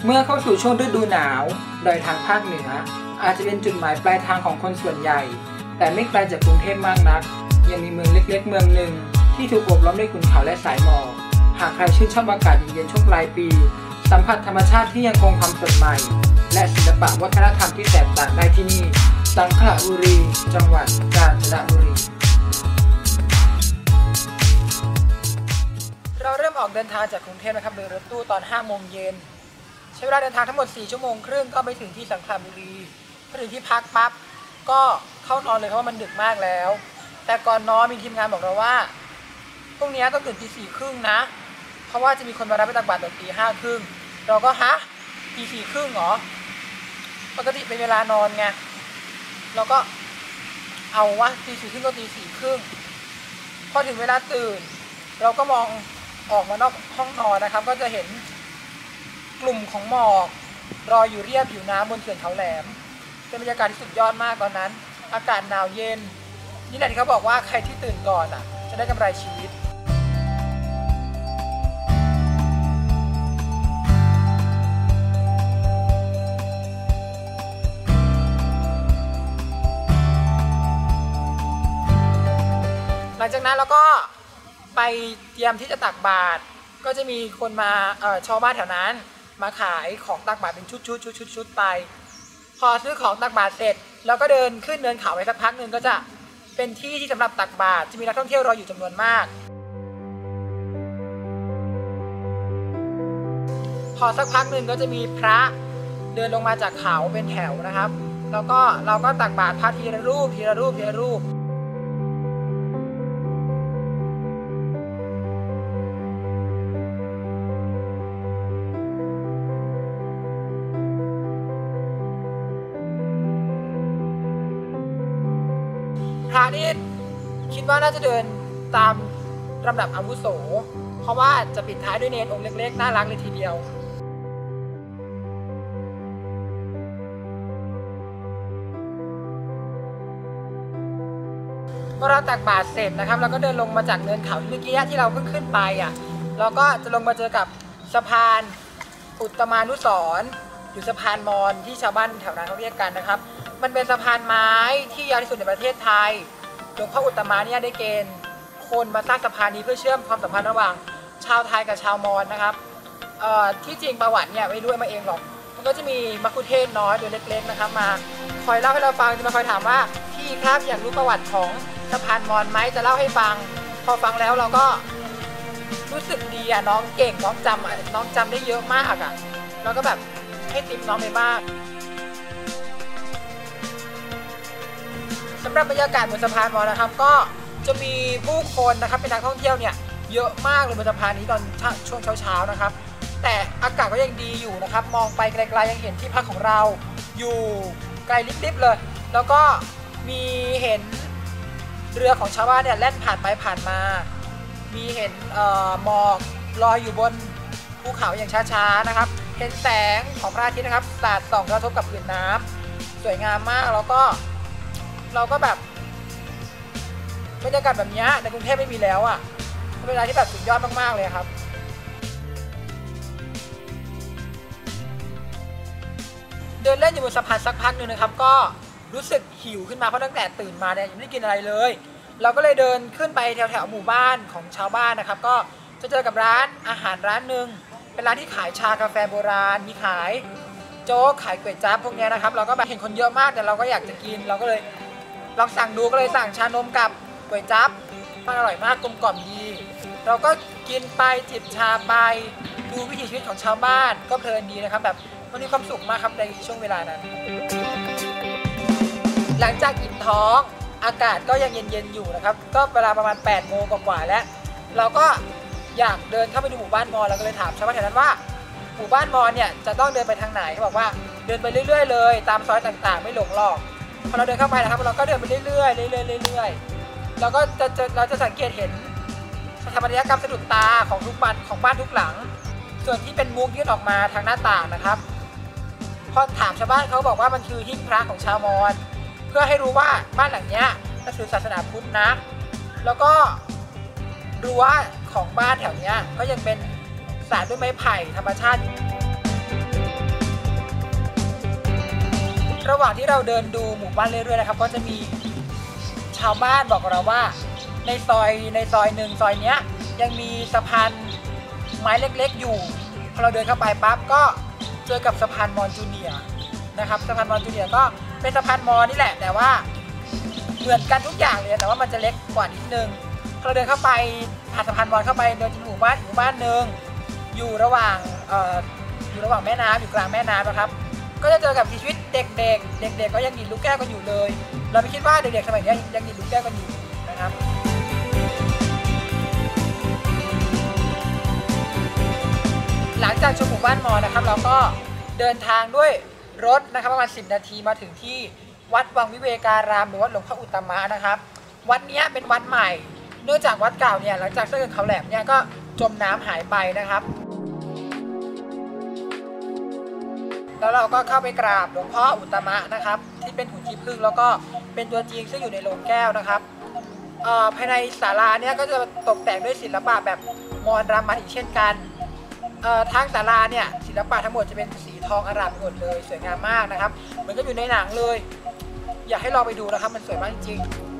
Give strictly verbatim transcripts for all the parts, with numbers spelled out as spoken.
เมื่อเข้าสู่ช่วงฤดูหนาวโดยทางภาคเหนืออาจจะเป็นจุดหมายปลายทางของคนส่วนใหญ่แต่ไม่ไกลจากกรุงเทพมากนักยังมีเมืองเล็กๆเมืองหนึ่งที่ถูกโอบล้อมด้วยขุนเขาและสายหมอกหากใครชื่นชอบอากาศเย็นๆช่วงปลายปีสัมผัสธรรมชาติที่ยังคงความสดใหม่และศิลปะวัฒนธรรมที่แตกต่างได้ที่นี่สังขละบุรีจังหวัดกาญจนบุรีเราเริ่มออกเดินทางจากกรุงเทพนะครับโดยรถตู้ตอนห้าโมงเย็นใช้เวลาเดินทางทั้งหมดสี่ชั่วโมงครึ่งก็ไปถึงที่สังขละบุรีพอถึงที่พักปั๊บก็เข้านอนเลยเพราะว่ามันดึกมากแล้วแต่ก่อนนอนมีทีมงานบอกเราว่าพรุ่งนี้ต้องตื่นตีสี่ครึ่งนะเพราะว่าจะมีคนมารับไปตักบาตรตอนตีห้าครึ่งเราก็ฮะตีสี่ครึ่งเหรอปกติเป็นเวลานอนไงเราก็เอาว่าตีสี่ครึ่งก็ตีสี่ครึ่งพอถึงเวลาตื่นเราก็มองออกมานอกห้องนอนนะครับก็จะเห็นกลุ่มของหมอกรออยู่เรียบผิวน้ำบนเขื่อนเขาแหลมเป็นบรรยากาศที่สุดยอดมากตอนนั้นอากาศหนาวเย็นนี่แหละที่เขาบอกว่าใครที่ตื่นก่อนอ่ะจะได้กำไรชีวิตหลังจากนั้นเราก็ไปเตรียมที่จะตักบาตรก็จะมีคนมาเอ่อชาวบ้านแถวนั้นมาขายของตักบาตรเป็นชุดชุดชุดชุดชุดไปพอซื้อของตักบาตรเสร็จเราก็เดินขึ้นเนินเขาไปสักพักหนึ่งก็จะเป็นที่ที่สำหรับตักบาตรจะมีนักท่องเที่ยวรออยู่จำนวนมากพอสักพักหนึ่งก็จะมีพระเดินลงมาจากเขาเป็นแถวนะครับแล้วก็เราก็ตักบาตรพระทีละรูปทีละรูปทีละรูปพระนี่คิดว่าน่าจะเดินตามลำดับอาวุโสเพราะว่าจะปิดท้ายด้วยเนรองค์เล็กๆน่ารักเลยทีเดียวเมื่อเราตักบาตรเสร็จนะครับเราก็เดินลงมาจากเนินเขาเมื่อกี้ที่เราเพิ่งขึ้นไปอ่ะเราก็จะลงมาเจอกับสะพานอุตมานุสรณ์หรือสะพานมอญที่ชาวบ้านแถวนั้นเขาเรียกกันนะครับมันเป็นสะพานไม้ที่ยาวที่สุดในประเทศไทยหลวงพ่ออุตตมะเนี่ยได้เกณฑ์คนมาสร้างสะพานนี้เพื่อเชื่อมความสัมพันธ์ระหว่างชาวไทยกับชาวมอญนะครับที่จริงประวัติเนี่ยไม่รู้มาเองหรอกมันก็จะมีมัคคุเทศน้อยตัวเล็กๆนะครับมาคอยเล่าให้เราฟังจะมาคอยถามว่าพี่ครับอยากรู้ประวัติของสะพานมอญไหมจะเล่าให้ฟังพอฟังแล้วเราก็รู้สึกดีอ่ะน้องเก่งน้องจำอ่ะน้องจำได้เยอะมากอ่ะเราก็แบบให้ติ๊บน้องไปบ้างสำหรับบรรยากาศบนสะพานมอญนะครับก็จะมีผู้คนนะครับเป็นนักท่องเที่ยวเนี่ยเยอะมากเลยบนสะพานนี้ตอนช่วงเช้าๆนะครับแต่อากาศก็ยังดีอยู่นะครับมองไปไกลๆยังเห็นที่พักของเราอยู่ไกลลิบๆเลยแล้วก็มีเห็นเรือของชาวบ้านเนี่ยแล่นผ่านไปผ่านมามีเห็นหมอกลอยอยู่บนภูเขาอย่างช้าๆนะครับเห็นแสงของพระอาทิตย์นะครับสาดส่องกระทบกับผืนน้ำสวยงามมากแล้วก็เราก็แบบบรรยากาศแบบนี้ในกรุงเทพไม่มีแล้วอ่ะเป็นเวลาที่แบบสุดยอดมากๆเลยครับเดินเล่นอยู่บนสะพานสักพักหนึ่งนะครับก็รู้สึกหิวขึ้นมาเพราะตั้งแต่ตื่นมาเนี่ยยังไม่ได้กินอะไรเลยเราก็เลยเดินขึ้นไปแถวๆหมู่บ้านของชาวบ้านนะครับก็จะเจอกับร้านอาหารร้านหนึ่งเป็นร้านที่ขายชากาแฟโบราณมีขายโจ๊กขายก๋วยจั๊บพวกนี้นะครับเราก็แบบเห็นคนเยอะมากแต่เราก็อยากจะกินเราก็เลยลองสั่งดูก็เลยสั่งชานมกับก๋วยจั๊บมันอร่อยมากกลมกล่อมดีเราก็กินไปจิบชาไปดูวิถีชีวิตของชาวบ้านก็เพลินดีนะครับแบบมันมีความสุขมากครับในช่วงเวลานั้นหลังจากอิ่มท้องอากาศก็ยังเย็นๆอยู่นะครับก็เวลาประมาณแปดโมงกว่าๆแล้วเราก็อยากเดินเข้าไปดูหมู่บ้านมอญเราก็เลยถามชาวบ้านแถวนั้นว่าหมู่บ้านมอญเนี่ยจะต้องเดินไปทางไหนเขาบอกว่าเดินไปเรื่อยๆเลยตามซอยต่างๆไม่หลงหลอกพอเราเดินเข้าไปนะครับเราก็เดินไปเรื่อยๆเรื่อยๆเรื่อยๆเราก็จะเราจะสังเกตเห็นสถาปัตยกรรมสะดุดตาของทุกบ้านของบ้านทุกหลังส่วนที่เป็นมุกยื่นออกมาทางหน้าต่างนะครับพอถามชาวบ้านเขาบอกว่ามันคือหิ้งพระของชาวมอญเพื่อให้รู้ว่าบ้านหลังนี้นับถือศาสนาพุทธนะแล้วก็รั้วของบ้านแถวนี้ก็ยังเป็นสร้างด้วยไม้ไผ่ธรรมชาติระหว่างที่เราเดินดูหมู่บ้านเรื่อยๆนะครับก็จะมีชาวบ้านบอกกับเราว่าในซอยในซอยหนึ่งซอยเนี้ยยังมีสะพานไม้เล็กๆอยู่พอเราเดินเข้าไปปั๊บก็เจอกับสะพานมอญจูเนียร์นะครับสะพานมอญจูเนียร์ก็เป็นสะพานมอญนี่แหละแต่ว่าเหมือนกันทุกอย่างเลยแต่ว่ามันจะเล็กกว่านิดนึงพอเราเดินเข้าไปผ่านสะพานมอญเข้าไปเดินถึงหมู่บ้านหมู่บ้านหนึ่งอยู่ระหว่างเอ่ออยู่ระหว่างแม่น้ำอยู่กลางแม่น้ำนะครับก็จะเจอกับชีวิตเด็กๆเด็กๆก็ยังดีดลูกแก้วกันอยู่เลยเราไม่คิดว่าเด็กๆสมัยนี้ยังดีดลูกแก้วกันอยู่นะครับหลังจากชมหมู่บ้านมอญนะครับเราก็เดินทางด้วยรถนะครับประมาณสิบนาทีมาถึงที่วัดวังวิเวการามหรือวัดหลวงพ่ออุตตมะนะครับวัดนี้เป็นวัดใหม่เนื่องจากวัดเก่าเนี่ยหลังจากสร้างเขาแหลมเนี่ยก็จมน้ำหายไปนะครับแล้วเราก็เข้าไปกราบหลวงพ่ออุตตมะนะครับที่เป็นหุ่นขี้ผึ้งแล้วก็เป็นตัวจริงซึ่งอยู่ในโลงแก้วนะครับภายในศาลาเนี่ยก็จะตกแต่งด้วยศิลปะแบบมอญรามันอีกเช่นกันทางศาลาเนี่ยศิลปะทั้งหมดจะเป็นสีทองอร่ามหมดเลยสวยงามมากนะครับเหมือนกับอยู่ในหนังเลยอยากให้ลองไปดูนะครับมันสวยมากจริง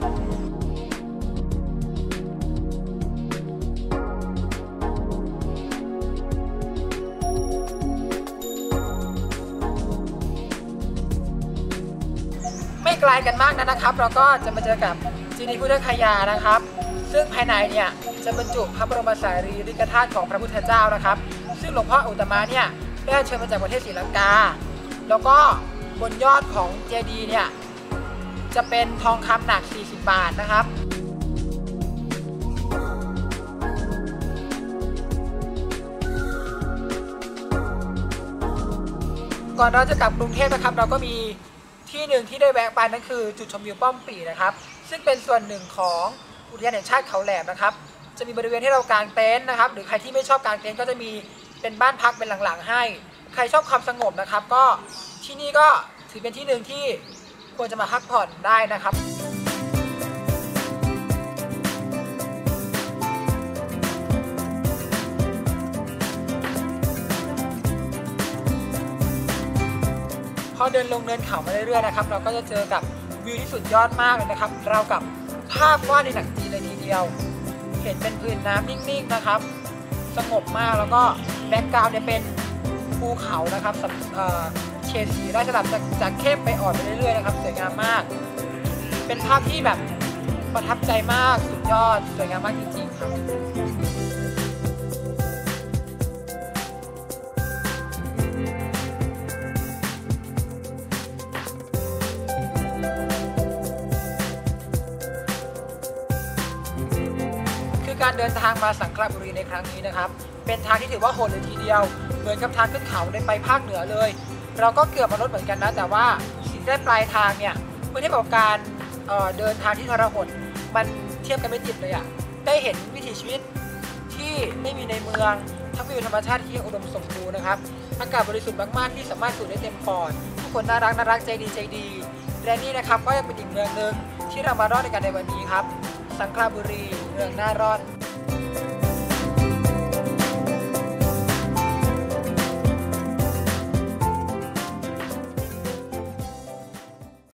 ไม่ไกลกันมากนะครับเราก็จะมาเจอกับเจดีย์พุทธคยานะครับซึ่งภายในเนี่ยจะบรรจุพระบรมสารีริกธาตุของพระพุทธเจ้านะครับซึ่งหลวงพ่ออุตตมะเนี่ยได้เชิญมาจากประเทศศรีลังกาแล้วก็บนยอดของเจดีย์เนี่ยจะเป็นทองคำหนักสี่สิบบาทนะครับก่อนเราจะกลับกรุงเทพนะครับเราก็มีที่หนึ่งที่ได้แวะไปนั่นคือจุดชมวิวป้อมปี่นะครับซึ่งเป็นส่วนหนึ่งของอุทยานแห่งชาติเขาแหลมนะครับจะมีบริเวณให้เรากางเต็นท์นะครับหรือใครที่ไม่ชอบกางเต็นท์ก็จะมีเป็นบ้านพักเป็นหลังๆให้ใครชอบความสงบนะครับก็ที่นี่ก็ถือเป็นที่หนึ่งที่ควรจะมาพักผ่อนได้นะครับพอเดินลงเนินเขามาเรื่อยๆนะครับเราก็จะเจอกับวิวที่สุดยอดมากเลยนะครับเรากับภาพวาดในหนังจีนเลยทีเดียวเห็นเป็นพื้นน้ำนิ่งๆนะครับสงบมากแล้วก็แบ็กกราวด์เนี่ยเป็นภูเขานะครับเฉดสีได้สลับจากจากเข้มไปอ่อนไปเรื่อยๆนะครับสวยงามมากเป็นภาพที่แบบประทับใจมากสุดยอดสวยงามมากจริงๆครับการเดินทางมาสังขละบุรีในครั้งนี้นะครับเป็นทางที่ถือว่าโหดเลยทีเดียวเหมือนกับทางขึ้นเขาในไปภาคเหนือเลยเราก็เกือบมาลดเหมือนกันนะแต่ว่าสิ่งที่ปลายทางเนี่ยเมื่อเทียบกับการเอ่อเดินทางที่ทรหดมันเทียบกันไม่ติดเลยอะได้เห็นวิถีชีวิตที่ไม่มีในเมืองทั้งวิวธรรมชาติที่อุดมสมบูรณ์นะครับอากาศบริสุทธิ์มากๆที่สามารถสูดได้เต็มปอดทุกคนน่ารักน่ารักใจดีใจดีและนี่นะครับก็ยังเป็นอีกเมืองหนึ่งที่เรามารอดในกันในวันนี้ครับสังขละบุรีเมืองน่ารอด